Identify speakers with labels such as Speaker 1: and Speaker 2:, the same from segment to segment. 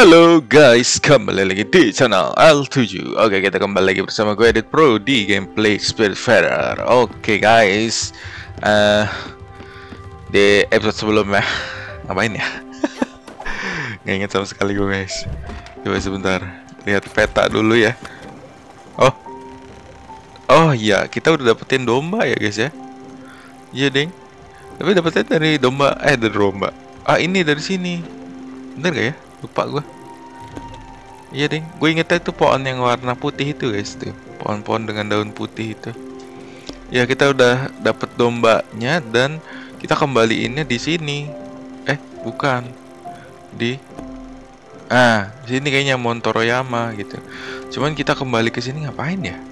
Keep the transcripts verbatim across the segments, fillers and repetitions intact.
Speaker 1: Halo guys, kembali lagi di channel L tujuh. Oke, kita kembali lagi bersama gue Edit Pro di gameplay Spiritfarer. Oke guys, uh, di episode sebelumnya ngapain ya? Nggak inget sama sekali gue guys. Coba sebentar, lihat peta dulu ya. Oh, oh iya, kita udah dapetin domba ya guys ya. Iya ding. Tapi dapetnya dari domba, eh dari domba. Ah ini dari sini. Bener gak ya? Lupa gue. Iya deh, gue ingetnya itu pohon yang warna putih itu guys tuh, pohon-pohon dengan daun putih itu. Ya kita udah dapet dombanya dan kita kembaliinnya di sini. Eh bukan di, ah sini kayaknya Montoroyama gitu. Cuman kita kembali ke sini ngapain ya?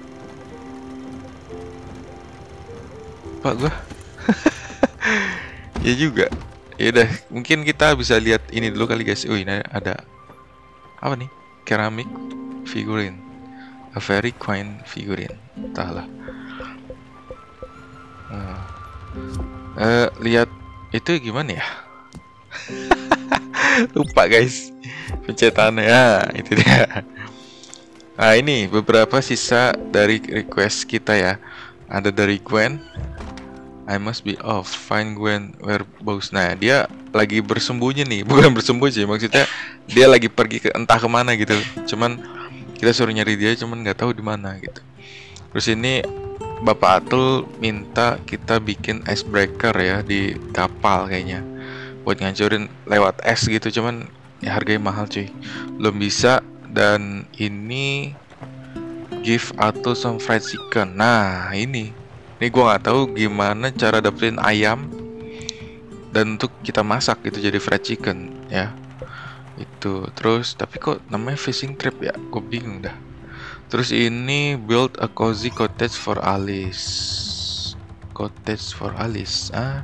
Speaker 1: Pak gue. Ya juga. Ya udah, mungkin kita bisa lihat ini dulu kali guys. Oh ini ada apa nih? Keramik figurine, a very quaint figurine. Entahlah. Uh, uh, lihat itu gimana ya? Lupa guys. Pencetannya ya, itu dia. Nah ini beberapa sisa dari request kita ya. Ada dari Gwen. I must be off. Find Gwen where both. Nah dia lagi bersembunyi nih, bukan bersembunyi sih, maksudnya dia lagi pergi ke entah kemana gitu. Cuman kita suruh nyari dia, cuman nggak tahu di mana gitu. Terus ini Bapak Atul minta kita bikin icebreaker ya di kapal kayaknya, buat ngancurin lewat es gitu. Cuman ya harganya mahal cuy, belum bisa. Dan ini give Atul some fried chicken. Nah ini. Ini gue nggak tahu gimana cara dapetin ayam dan untuk kita masak gitu jadi fried chicken ya. Itu terus tapi kok namanya fishing trip ya? Gue bingung dah. Terus ini build a cozy cottage for Alice. Cottage for Alice. Ah,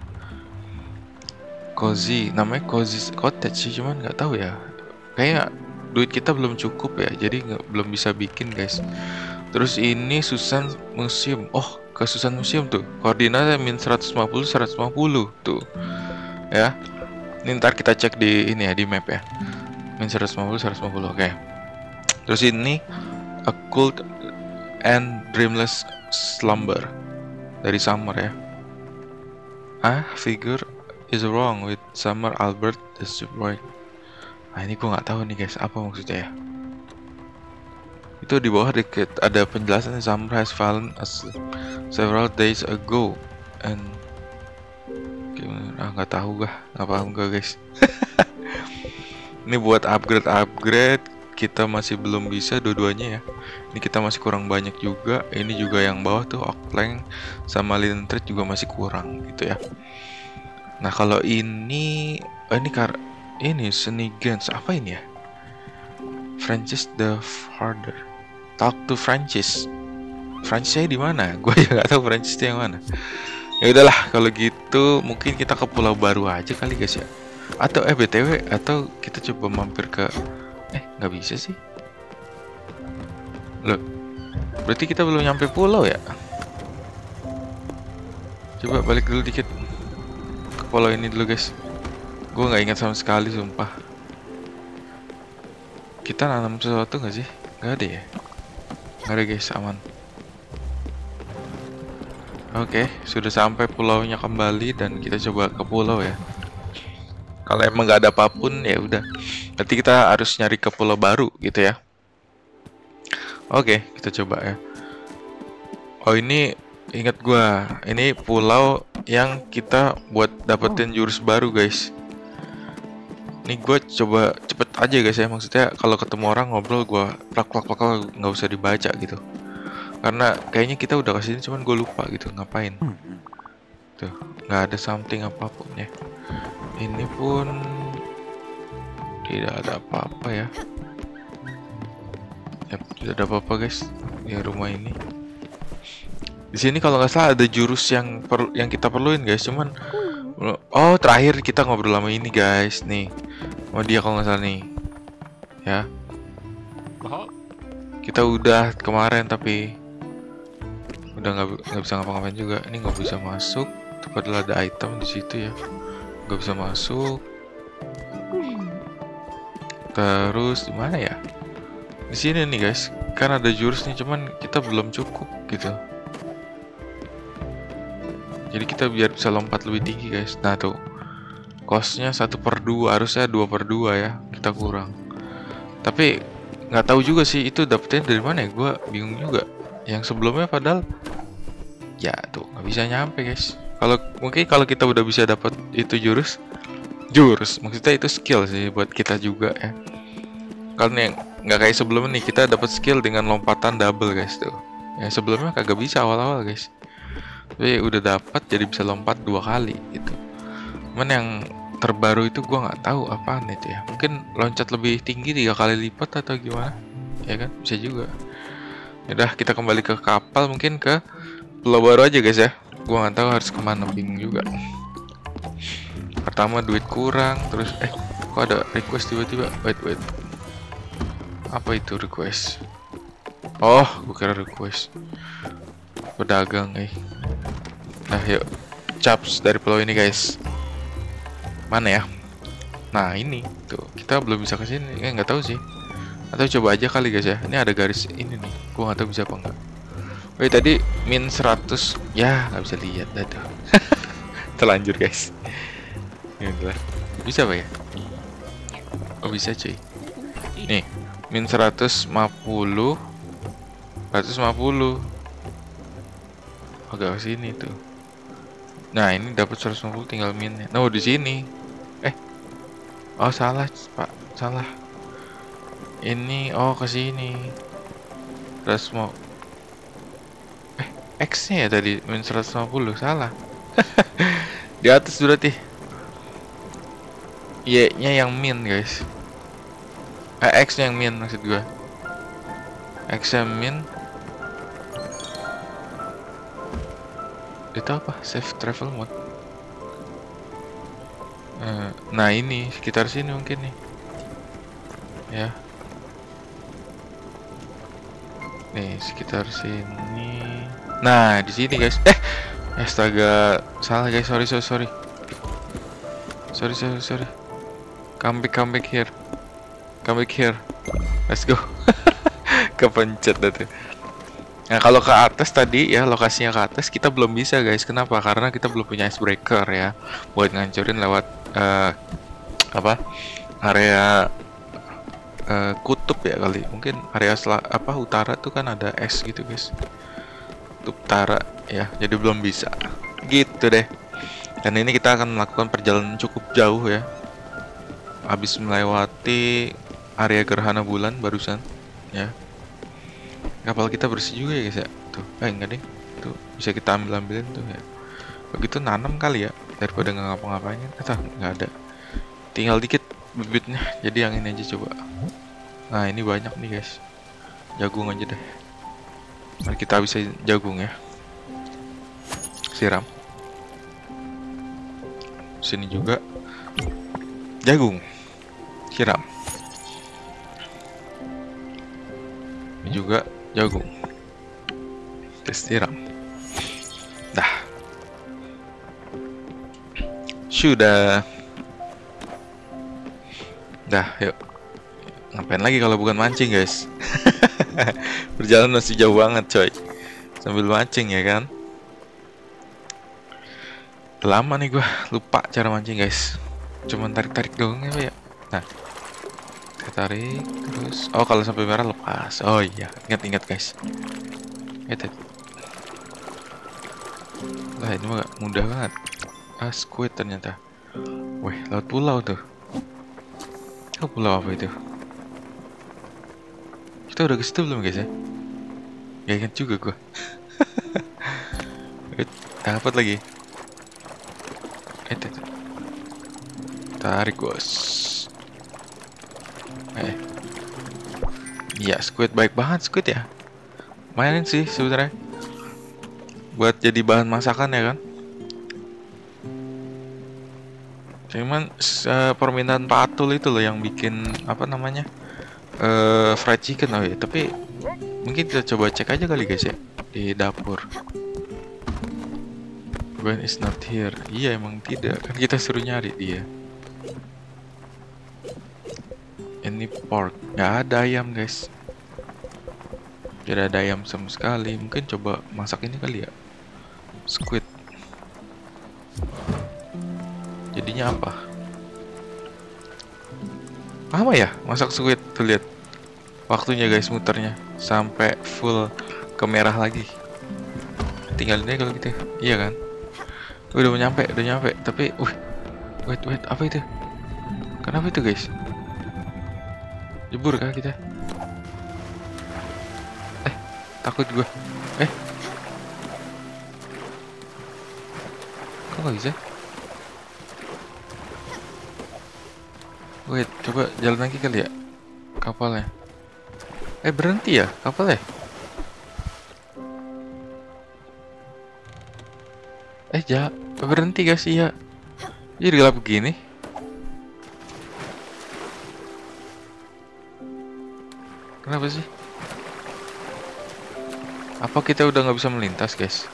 Speaker 1: cozy. Namanya cozy cottage sih, cuman nggak tahu ya. Kayak duit kita belum cukup ya, jadi nggak belum bisa bikin guys. Terus ini Susan Museum. Oh, ke Susan Museum tuh. Koordinatnya min seratus lima puluh seratus lima puluh tuh. Ya. Ini ntar kita cek di ini ya, di map ya. Min seratus lima puluh seratus lima puluh. Oke. Terus ini A Cold and Dreamless Slumber dari Summer ya. Ah, figure is wrong with Summer Albert the Subway. Nah, ini gua nggak tahu nih guys, apa maksudnya ya. Itu di bawah dikit ada penjelasan. Summer has fallen asleep several days ago and ah nggak tahu gak, nggak paham gak guys. Ini buat upgrade upgrade kita masih belum bisa dua-duanya ya. Ini kita masih kurang banyak juga. Ini juga yang bawah tuh Oakplank sama Linen Trade juga masih kurang gitu ya. Nah kalau ini oh, ini kar ini Seni Gens apa ini ya? Francis the Harder. Talk to Francis. Francisnya di mana? Gue ya nggak tahu Francisnya yang mana. Ya udahlah kalau gitu mungkin kita ke pulau baru aja kali guys ya. Atau eh B T W atau kita coba mampir ke eh nggak bisa sih. Loh. Berarti kita belum nyampe pulau ya? Coba balik dulu dikit ke pulau ini dulu guys. Gue nggak ingat sama sekali sumpah. Kita nanam sesuatu nggak sih? Nggak ada ya? Nggak ada guys, aman. Oke, sudah sampai pulaunya kembali dan kita coba ke pulau ya. Kalau emang nggak ada apapun ya udah. Berarti kita harus nyari ke pulau baru gitu ya. Oke, kita coba ya. Oh ini ingat gua, ini pulau yang kita buat dapetin jurus baru guys. Ini gue coba cepet aja guys ya, maksudnya kalau ketemu orang ngobrol gue plak plak plak nggak usah dibaca gitu. Karena kayaknya kita udah kesini cuman gue lupa gitu ngapain. Tuh nggak ada something apapun ya. Ini pun tidak ada apa-apa ya. Ya tidak ada apa-apa guys di rumah ini. Di sini kalau nggak salah ada jurus yang per yang kita perluin guys, cuman oh terakhir kita ngobrol lama ini guys nih. Oh dia kalau nggak salah nih ya. Kita udah kemarin tapi udah nggak bisa ngapa-ngapain juga. Ini nggak bisa masuk. Itu padahal ada item di situ ya. Nggak bisa masuk. Terus di mana ya? Di sini nih guys. Kan ada jurusnya, cuman kita belum cukup gitu. Jadi kita biar bisa lompat lebih tinggi guys. Nah tuh, costnya satu per dua, harusnya dua per dua ya. Kita kurang. Tapi nggak tahu juga sih itu dapetnya dari mana ya. Gue bingung juga. Yang sebelumnya padahal ya tuh nggak bisa nyampe guys. Kalau mungkin kalau kita udah bisa dapat itu jurus, jurus maksudnya itu skill sih buat kita juga ya. Karena yang nggak kayak sebelumnya nih, kita dapat skill dengan lompatan double guys tuh. Yang sebelumnya kagak bisa awal-awal guys. Tapi udah dapat jadi bisa lompat dua kali gitu. Cuman yang terbaru itu gua nggak tahu apaan itu ya. Mungkin loncat lebih tinggi tiga kali lipat atau gimana? Ya kan bisa juga. Udah kita kembali ke kapal, mungkin ke pulau baru aja guys ya. Gua nggak tahu harus kemana, bingung juga. Pertama duit kurang, terus eh kok ada request tiba-tiba? Wait wait. Apa itu request? Oh, gua kira request pedagang eh. Nah yuk, caps dari pulau ini guys. Mana ya? Nah ini tuh kita belum bisa ke sini. Eh nggak tahu sih. Atau coba aja kali guys ya. Ini ada garis ini nih. Gua nggak tahu bisa apa enggak. Wih tadi min seratus. Ya nggak bisa lihat dah tuh. Terlanjur guys. Ini adalah. Bisa apa ya? Oh bisa cuy. Nih min seratus lima puluh. seratus lima puluh. Agak ke sini tuh. Nah ini dapat seratus lima puluh tinggal minnya. Nah di sini. Eh. Oh salah pak. Salah. Ini oh ke sini. Terus mau eh X-nya ya tadi min seratus lima puluh salah. Di atas berarti. Y-nya yang min guys. Eh X-nya yang min maksud gua. X-nya min. Itu apa? Save travel mode. Nah ini sekitar sini mungkin nih. Ya. Nih sekitar sini. Nah di sini guys. Eh, astaga, salah guys. Sorry sorry sorry. Sorry sorry sorry. Come back come back here. Come back here. Let's go. Kepencet dah tuh. Nah kalau ke atas tadi ya, lokasinya ke atas kita belum bisa guys. Kenapa? Karena kita belum punya icebreaker ya, buat ngancurin lewat uh, apa area uh, kutub ya kali. Mungkin area sel apa utara tuh kan ada es gitu guys. Kutub utara ya, jadi belum bisa. Gitu deh. Dan ini kita akan melakukan perjalanan cukup jauh ya. Habis melewati area gerhana bulan barusan ya. Kapal kita bersih juga ya guys ya. Tuh, eh enggak deh. Tuh, bisa kita ambil-ambilin tuh ya. Begitu nanam kali ya, daripada nggak ngapa-ngapain. Atau nggak ada. Tinggal dikit bibitnya. Jadi yang ini aja coba. Nah, ini banyak nih guys. Jagung aja deh. Mari kita bisa jagung ya. Siram. Sini juga jagung. Siram. Ini juga jagung. Tes siram. Dah. Sudah. Dah, yuk. Ngapain lagi kalau bukan mancing, guys? Perjalanan masih jauh banget, coy. Sambil mancing ya kan? Lama nih gua lupa cara mancing, guys. Cuman tarik-tarik doang ya, ya. Nah. Tarik terus. Oh, kalau sampai merah lepas. Oh iya, ingat-ingat guys. Itu. Lah ini mah mudah banget. Ah, squid ternyata. Wih, laut pulau tuh. Oh, pulau apa itu? Kita udah ke situ belum guys ya? Gak ingat juga gua. Dapat lagi. Itu. Tarik bos. Eh, ya squid baik banget squid ya. Mainin sih sebenarnya. Buat jadi bahan masakan ya kan. Cuman uh, permintaan Pak Atul itu loh yang bikin apa namanya uh, fried chicken oh ya. Tapi mungkin kita coba cek aja kali guys ya di dapur. Gwen is not here. Iya emang tidak. Kan kita suruh nyari dia. Ini pork. Nggak ada ayam guys. Tidak ada ayam sama sekali. Mungkin coba masak ini kali ya. Squid. Jadinya apa? Apa ya? Masak squid. Tuh lihat. Waktunya guys muternya. Sampai full ke merah lagi. Tinggalin aja kalau gitu. Iya kan? Udah mau nyampe. Udah nyampe. Tapi, wih. Wait, wait. Apa itu? Kenapa itu guys? Jebur kah kita? Eh, takut gua. Eh. Kok nggak bisa? Wait, coba jalan lagi kali ya kapalnya. Eh, berhenti ya kapalnya? Eh, ja, berhenti guys, iya. Jadi gelap begini. Kenapa sih? Apa kita udah nggak bisa melintas guys?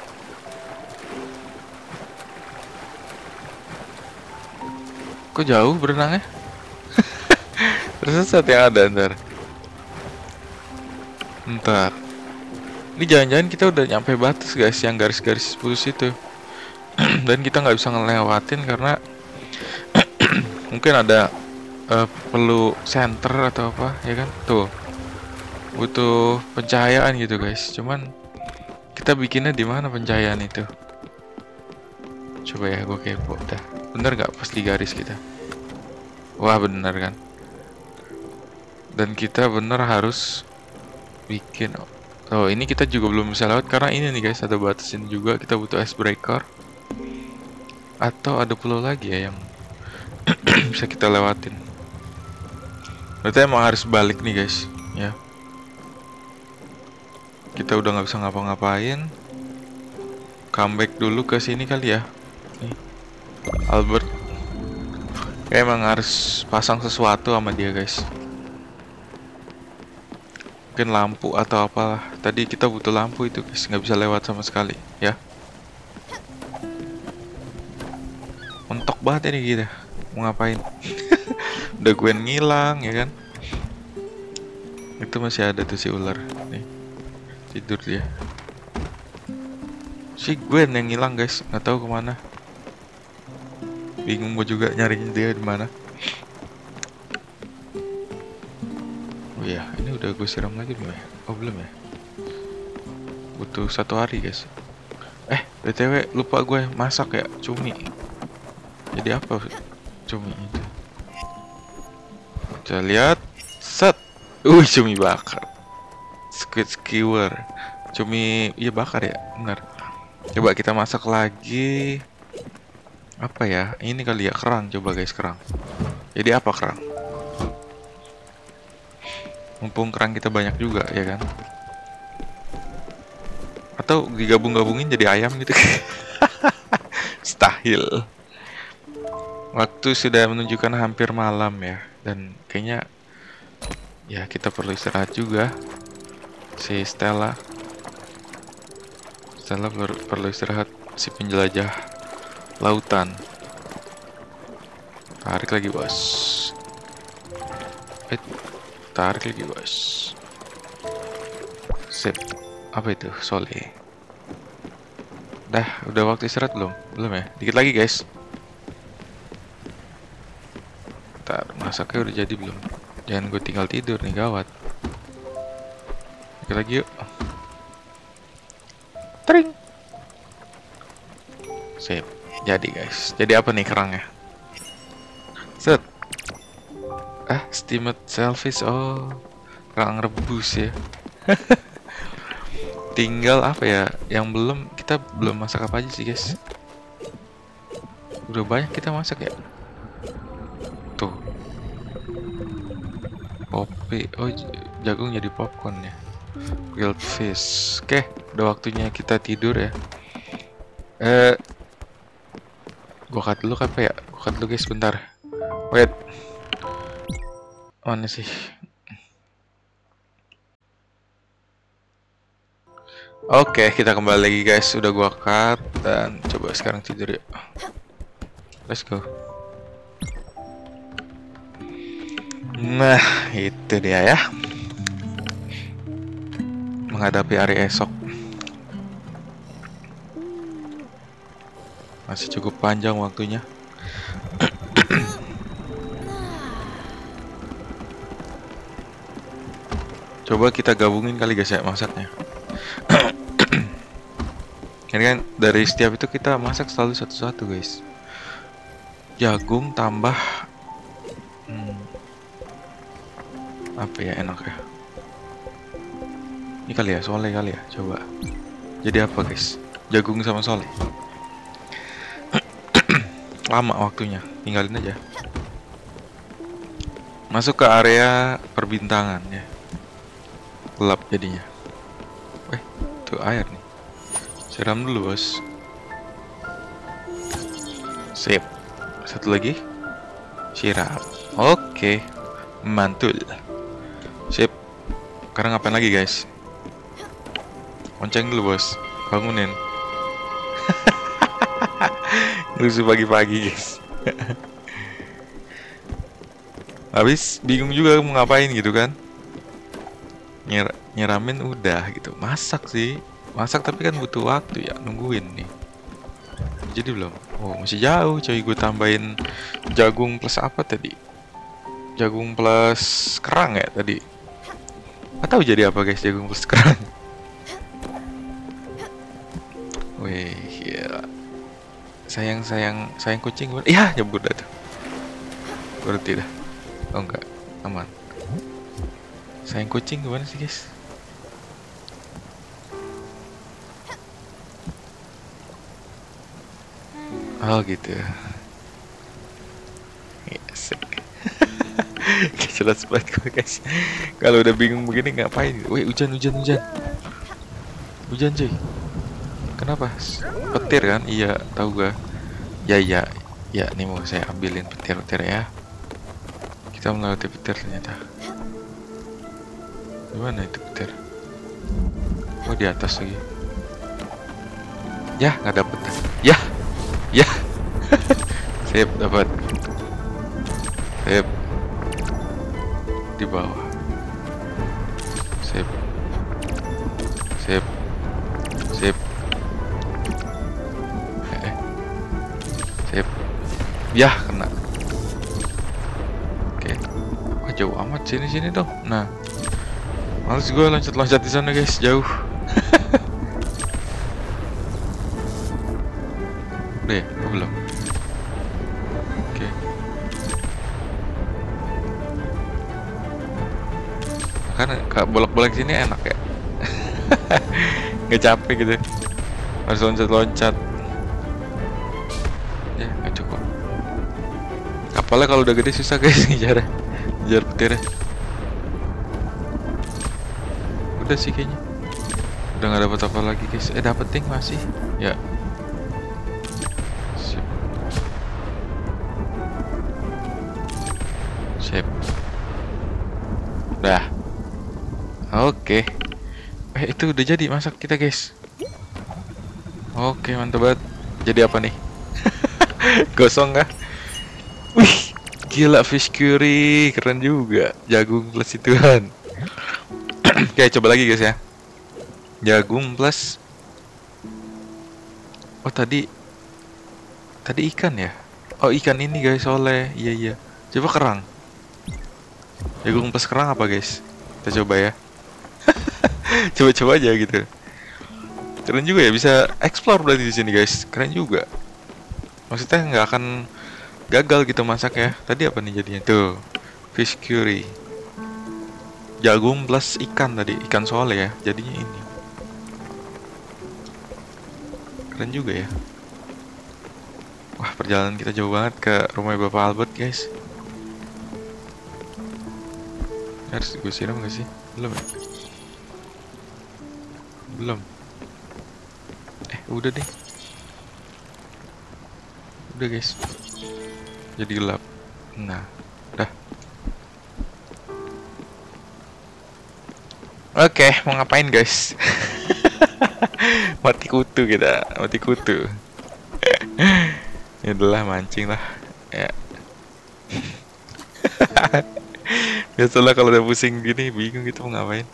Speaker 1: Kok jauh berenangnya? Tersesat yang ada ntar. Ntar. Ini jangan-jangan kita udah nyampe batas guys, yang garis-garis putus itu. Dan kita nggak bisa ngelewatin karena mungkin ada uh, perlu center atau apa, ya kan? Tuh. Butuh pencahayaan gitu guys. Cuman kita bikinnya di mana pencahayaan itu? Coba ya, gue kepo dah. Bener nggak pas di garis kita? Wah, bener kan? Dan kita bener harus bikin. Oh, ini kita juga belum bisa lewat karena ini nih guys, ada batasin juga. Kita butuh icebreaker. Atau ada pulau lagi ya yang bisa kita lewatin. Berarti emang harus balik nih guys, ya. Kita udah nggak bisa ngapa-ngapain. Comeback dulu ke sini kali ya. Nih, Albert. Kayak emang harus pasang sesuatu sama dia guys. Mungkin lampu atau apalah. Tadi kita butuh lampu itu guys, nggak bisa lewat sama sekali, ya. Mentok banget ini kita. Mau ngapain? Udah Gwen ngilang ya kan. Itu masih ada tuh si ular nih. Tidur dia. Si Gwen yang ngilang guys, nggak tahu kemana. Bingung gue juga nyariin dia di mana. Oh iya, ini udah gue siram lagi belum ya? Oh belum ya? Butuh satu hari guys. Eh, B T W lupa gue masak ya, cumi. Jadi apa cumi itu? Kita lihat. Set. Uh, cumi bakar. Squid skewer. Cumi, iya bakar ya, benar. Coba kita masak lagi. Apa ya? Ini kali ya, kerang. Coba guys, kerang. Jadi apa kerang? Mumpung kerang kita banyak juga, ya kan? Atau digabung-gabungin jadi ayam gitu. Mustahil. Waktu sudah menunjukkan hampir malam ya. Dan kayaknya ya kita perlu istirahat juga. Si Stella Stella per perlu istirahat. Si penjelajah lautan. Tarik lagi bos. Eh, tarik lagi bos. Sip. Apa itu? Sole. Dah, udah waktu istirahat belum? Belum ya? Dikit lagi guys. Ntar, masaknya udah jadi belum? Jangan gue tinggal tidur nih, gawat. Dikit lagi yuk. Tring. Sip. Jadi guys. Jadi apa nih kerangnya? Set. Ah, steamed shellfish. Oh, kerang rebus ya. Tinggal apa ya? Yang belum, kita belum masak apa aja sih guys? Udah banyak kita masak ya. Tuh. Kopi. Oh, jagung jadi popcorn ya. Grilled fish. Oke, udah waktunya kita tidur ya. Eh, gua cut dulu apa ya? Gua cut dulu guys, bentar. Wait. Mana sih? Oke, kita kembali lagi guys. Udah gua cut dan coba sekarang tidur yuk. Let's go. Nah, itu dia ya. Menghadapi hari esok. Masih cukup panjang waktunya. Coba kita gabungin kali guys ya masaknya. Ini kan dari setiap itu kita masak selalu satu-satu guys. Jagung tambah hmm, apa ya enak ya? Ini kali ya, sole kali ya, coba. Jadi apa guys? Jagung sama sole. Lama waktunya, tinggalin aja. Masuk ke area perbintangan ya. Gelap jadinya. Eh, tuh air nih. Siram dulu bos. Sip. Satu lagi. Siram. Oke. Mantul. Sip. Sekarang ngapain lagi guys? Lonceng dulu bos. Bangunin. Rusuh pagi-pagi guys. Habis bingung juga mau ngapain gitu kan. Nyer nyeramin udah gitu. Masak sih. Masak tapi kan butuh waktu ya, nungguin nih. Jadi belum. Oh masih jauh coy, gue tambahin jagung plus apa tadi? Jagung plus kerang ya tadi. Gak tahu jadi apa guys jagung plus kerang. Wih gila. Sayang sayang sayang kucing gimana? Iya nyebut dah tuh. Berarti dah. Oh enggak, aman. Sayang kucing gimana sih guys? Oh gitu. Yes. Jelas banget gue guys. Kalau udah bingung begini ngapain? Wih hujan hujan hujan. Hujan cuy. Kenapa? Petir kan? Iya tahu gak? Ya ya ya nih mau saya ambilin petir-petir ya. Kita melewati petir ternyata. Gimana itu petir? Oh di atas lagi. Ya nggak dapet. Ya. Ya, sip dapat, sip di bawah, sip, sip, sip, eh, sip, ya kena. Oke, wah jauh amat sini sini dong. Nah, males gue loncat-loncat di sana guys, jauh. Udah ya? Oh, belum. Oke. Karena kak bolak-balik sini enak ya. Nggak capek gitu. Harus loncat-loncat. Ya nggak cukup. Kapalnya kalau udah gede susah guys ngejar, ngejar petirnya. Udah sih kayaknya. Udah nggak dapat apa lagi guys. Eh dapet ting masih. Ya. Sip. Dah. Oke. Eh itu udah jadi masak kita guys. Oke mantap banget. Jadi apa nih? Gosong kah? Wih, gila fish curry, keren juga. Jagung plus ituan. Oke coba lagi guys ya. Jagung plus. Oh tadi. Tadi ikan ya? Oh ikan ini guys oleh. Iya iya. Coba kerang. Jagung plus kerang apa guys? Kita coba ya. Coba-coba aja gitu. Keren juga ya bisa explore berarti di sini guys. Keren juga. Maksudnya nggak akan gagal gitu masak ya. Tadi apa nih jadinya tuh? Fish curry. Jagung plus ikan tadi, ikan sole ya. Jadinya ini. Keren juga ya. Wah perjalanan kita jauh banget ke rumah Bapak Albert guys. Harus gue siram gak sih? Belum ya? Belum. Eh udah deh. Udah guys. Jadi gelap. Nah udah. Oke mau ngapain guys? Mati kutu kita. Mati kutu. Ya udahlah mancing lah. Ya. Biasalah kalau udah pusing gini, bingung gitu mau ngapain.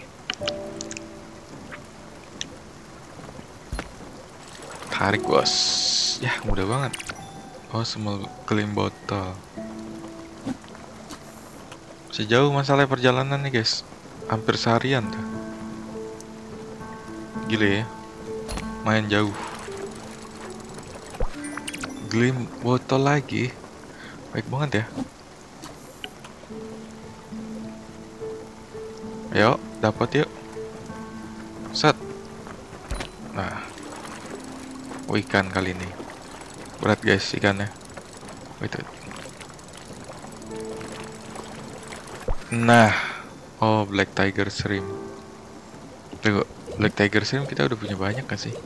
Speaker 1: Tarik bos. Ya mudah banget. Oh small clean botol. Sejauh masalah perjalanan nih guys, hampir seharian tuh. Gile ya, main jauh. Glim botol lagi, baik banget ya. Ayo, dapat yuk. Set. Nah, oh, ikan kali ini. Berat guys ikannya. Wait, wait. Nah, oh black tiger shrimp. Tunggu, black tiger shrimp kita udah punya banyak kan sih?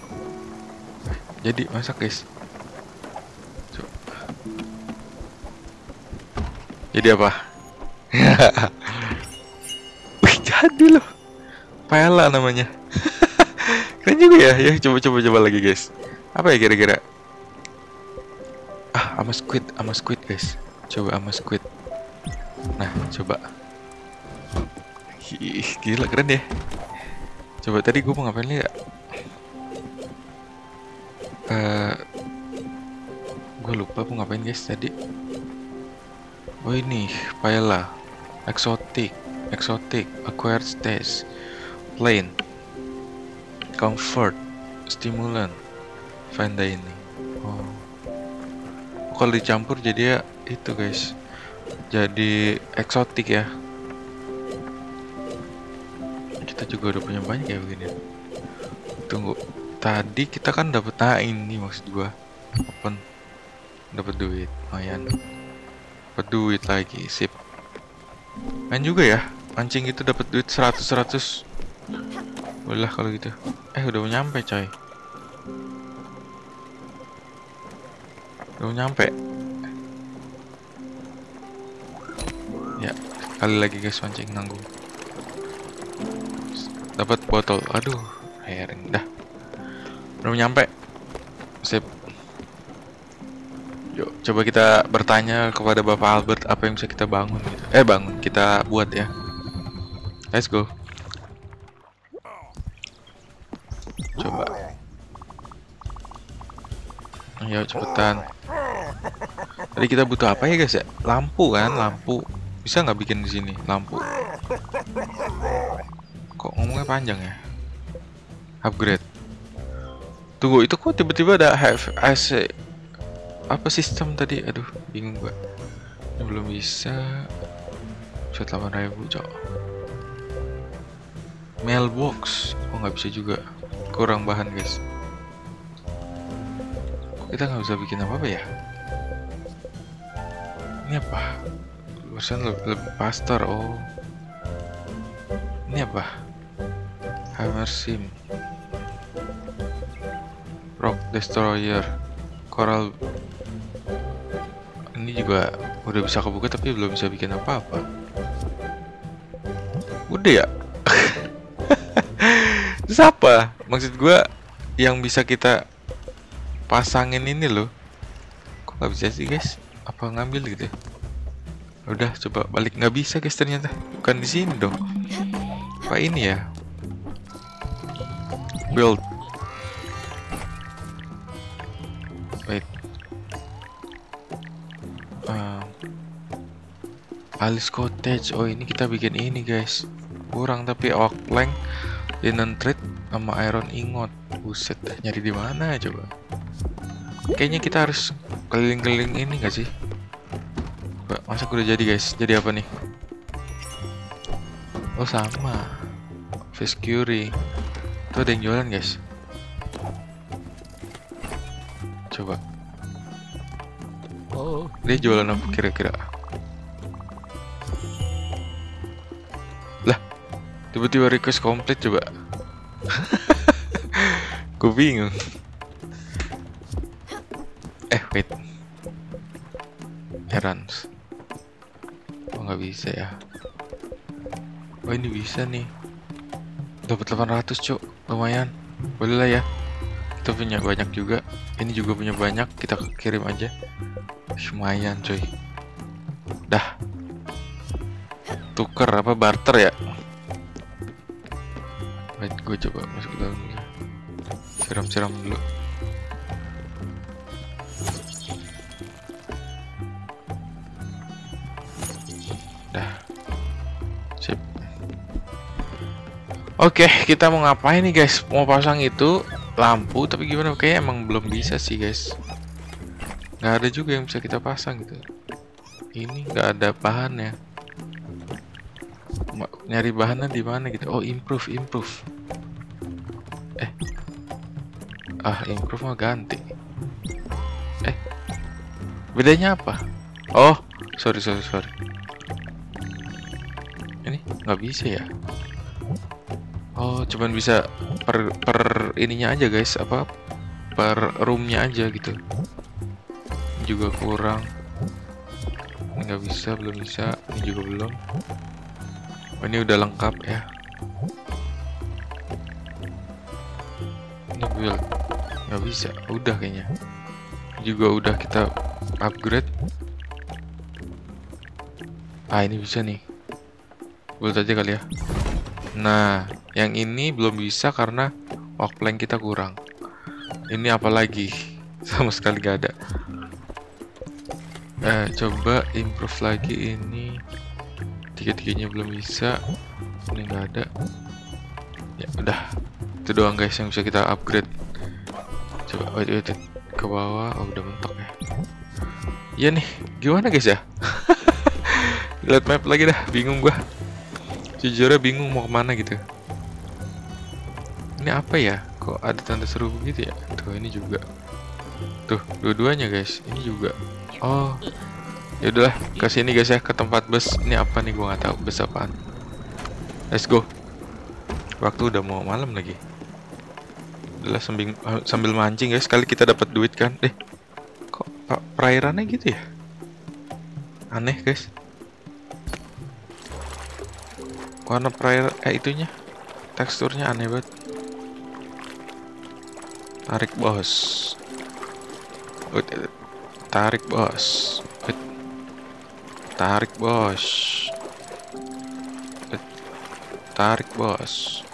Speaker 1: Jadi masak guys. Coba. Jadi apa? Wih jadi loh. Paella namanya. Keren juga ya. Ya coba coba coba lagi guys. Apa ya kira-kira? Ah, sama squid, sama squid guys. Coba sama squid. Nah, coba. Ih, gila keren ya. Coba tadi gue mau ngapain ya? Uh, gue lupa mau ngapain guys tadi. Oh ini paella, exotic, exotic, acquired taste, plain, comfort, stimulant, fine dining. Oh, kalau dicampur jadi ya itu guys. Jadi eksotik ya. Kita juga udah punya banyak ya begini. Tunggu, tadi kita kan dapat, nah ini maksud gua open, dapat duit lumayan, dapat duit lagi, sip. Main juga ya mancing itu dapat duit seratus seratus. Boleh kalau gitu. Eh udah mau nyampe coy, udah mau nyampe. Ya, kali lagi guys mancing nanggung. Dapat botol. Aduh, herring dah. Belum nyampe. Sip. Yuk, coba kita bertanya kepada Bapak Albert apa yang bisa kita bangun gitu. Eh, bangun, kita buat ya. Let's go. Coba. Ayo cepetan. Tadi kita butuh apa ya guys ya? Lampu kan, lampu. Bisa nggak bikin di sini lampu? Kok ngomongnya panjang ya? Upgrade. Tunggu, itu kok tiba-tiba ada H S apa sistem tadi? Aduh, bingung gua. Ini belum bisa. Bisa delapan ribu cok. Mailbox. Oh nggak bisa juga. Kurang bahan guys. Kok kita nggak bisa bikin apa-apa ya? Ini apa? Version lebih, lebih faster. Oh, ini apa? Hammer sim, rock destroyer, coral. Ini juga udah bisa kebuka tapi belum bisa bikin apa-apa. Udah ya. Terus apa? Maksud gua yang bisa kita pasangin ini loh. Kok nggak bisa sih guys? Apa ngambil gitu? Udah coba balik, nggak bisa guys ternyata. Bukan di sini dong. Apa ini ya? Build. Wait. Uh, Alice Cottage. Oh ini kita bikin ini guys. Kurang tapi oak plank, linen thread, sama iron ingot. Buset dah, nyari di mana coba? Kayaknya kita harus keliling-keliling ini gak sih? Masa udah jadi guys? Jadi apa nih? Oh sama, fish curry. Tuh ada yang jualan guys. Coba. Oh, dia jualan apa kira-kira? Lah, tiba-tiba request komplit coba. Gue bingung. Eh wait, errands. Oh nggak bisa ya. Oh ini bisa nih. Dapat delapan ratus cuk, lumayan. Boleh lah ya. Kita punya banyak juga. Ini juga punya banyak. Kita kirim aja. Lumayan coy. Dah. tuker apa barter ya. Wait, gue coba masuk ke dalam dulu. Siram-siram dulu. Dah. Sip. Oke, kita mau ngapain nih guys? Mau pasang itu lampu, tapi gimana? Kayaknya emang belum bisa sih guys. Nggak ada juga yang bisa kita pasang gitu. Ini nggak ada bahannya. Nyari bahannya di mana gitu? Oh, improve, improve. Eh, ah, improve mah ganti. Eh, bedanya apa? Oh, sorry, sorry, sorry. Ini nggak bisa ya? Oh, cuman bisa per per ininya aja guys, apa? Per roomnya aja gitu. Ini juga kurang. Ini nggak bisa, belum bisa. Ini juga belum. Oh, ini udah lengkap ya. Ini build nggak bisa, udah kayaknya. Juga udah kita upgrade. Ah, ini bisa nih. Build aja kali ya. Nah, yang ini belum bisa karena walk plank kita kurang. Ini apa lagi? Sama sekali gak ada. Eh, coba improve lagi ini. Tiga-tiganya belum bisa. Ini nggak ada. Ya udah, itu doang guys yang bisa kita upgrade. Coba wait, wait, wait. Ke bawah. Oh, udah mentok ya. Iya nih, gimana guys ya? Lihat map lagi dah, bingung gua. Jujurnya bingung mau kemana gitu. Ini apa ya? Kok ada tanda seru begitu ya? Tuh, ini juga. Tuh, dua-duanya guys. Ini juga. Oh, ya udahlah, ke sini guys ya, ke tempat bus. Ini apa nih, gua nggak tahu bus apaan. Let's go. Waktu udah mau malam lagi. Udahlah, sambil sambil mancing guys. Sekali kita dapat duit kan. Eh, kok perairannya gitu ya? Aneh guys. Warna perairan eh itunya, teksturnya aneh banget. Tarik bos. Tarik bos. Tarik bos. Tarik bos.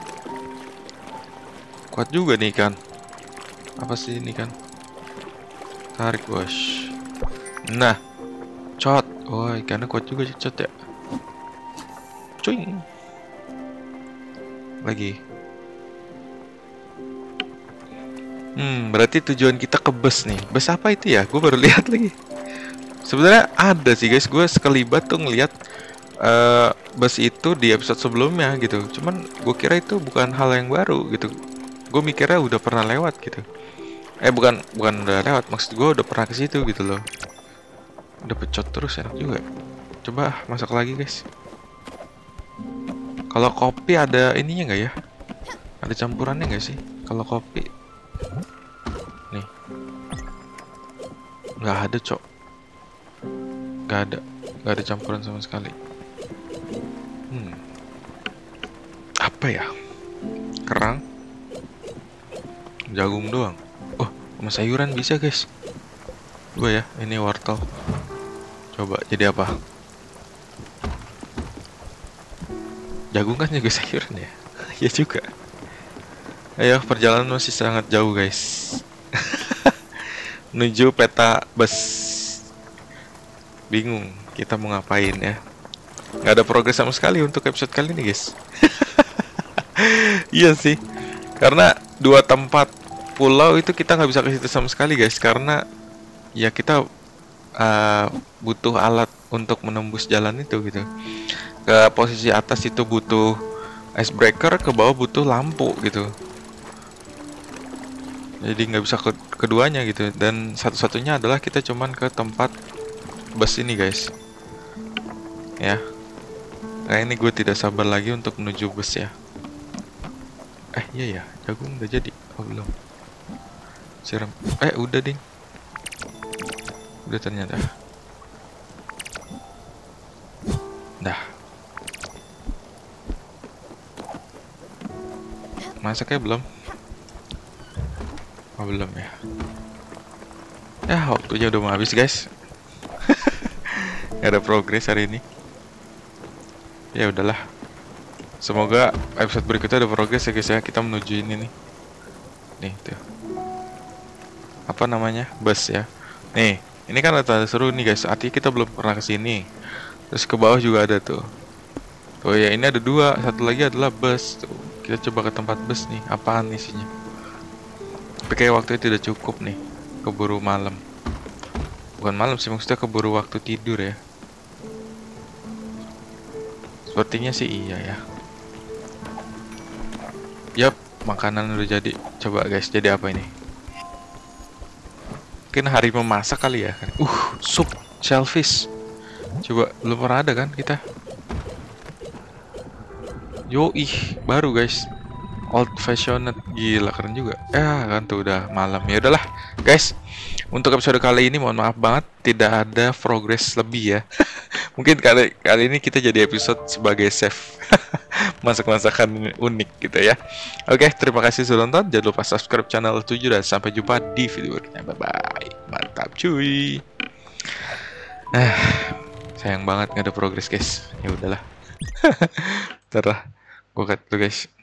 Speaker 1: Kuat juga nih kan. Apa sih ini kan? Tarik bos. Nah, cot. Oh, ikannya kuat juga cot ya. Cuing. Lagi. Hmm, berarti tujuan kita ke bus nih. Bus apa itu ya? Gue baru lihat lagi. Sebenarnya ada sih guys. Gue sekelibat tuh ngeliat uh, bus itu di episode sebelumnya gitu. Cuman gue kira itu bukan hal yang baru gitu. Gue mikirnya udah pernah lewat gitu. Eh bukan bukan udah lewat. Maksud gue udah pernah ke situ gitu loh. Udah pecot terus, enak juga. Coba masak lagi guys. Kalau kopi ada ininya nggak ya? Ada campurannya nggak sih? Kalau kopi, nih, nggak ada cok, nggak ada, nggak ada campuran sama sekali. Hmm, apa ya? Kerang, jagung doang. Oh, sama sayuran bisa guys. Dua ya, ini wortel. Coba jadi apa? Jagung kan juga sayuran ya? Ya juga. Ayo, perjalanan masih sangat jauh guys. Menuju peta bus. Bingung kita mau ngapain ya. Nggak ada progres sama sekali untuk episode kali ini guys. Iya sih. Karena dua tempat pulau itu kita nggak bisa ke situ sama sekali guys. Karena ya kita uh, butuh alat untuk menembus jalan itu gitu. Ke posisi atas itu butuh icebreaker, ke bawah butuh lampu gitu. Jadi nggak bisa ke keduanya gitu. Dan satu-satunya adalah kita cuman ke tempat bus ini guys. Ya. Nah ini gue tidak sabar lagi untuk menuju bus ya. Eh iya ya, jagung udah jadi. Oh belum. Siram. Eh udah ding. Udah ternyata. Dah. Masaknya belum? Oh belum ya. Ya waktunya udah mau habis guys. Gak ada progres hari ini. Ya udahlah. Semoga episode berikutnya ada progres ya guys ya. Kita menuju ini nih. Nih tuh. Apa namanya? Bus ya. Nih, ini kan ada seru nih guys. Artinya kita belum pernah ke sini. Terus ke bawah juga ada tuh. Oh ya, ini ada dua. Satu lagi adalah bus. Tuh. Kita coba ke tempat bus nih. Apaan isinya? Tapi kayak waktunya tidak cukup nih. Keburu malam. Bukan malam sih, maksudnya keburu waktu tidur ya. Sepertinya sih iya ya. Yap, makanan udah jadi. Coba guys, jadi apa ini? Mungkin hari memasak kali ya. Uh, sup shellfish. Coba, belum pernah ada kan kita? Yoi, baru guys. Old fashioned, gila keren juga. Ya kan tuh udah malam. Ya udahlah, guys. Untuk episode kali ini mohon maaf banget tidak ada progress lebih ya. Mungkin kali kali ini kita jadi episode sebagai chef. Masak-masakan unik gitu ya. Oke, terima kasih sudah nonton. Jangan lupa subscribe channel tujuh dan sampai jumpa di video berikutnya. Bye bye. Mantap cuy. Ah, sayang banget nggak ada progress guys. Ya udahlah. Ntar lah. Gue cut dulu guys.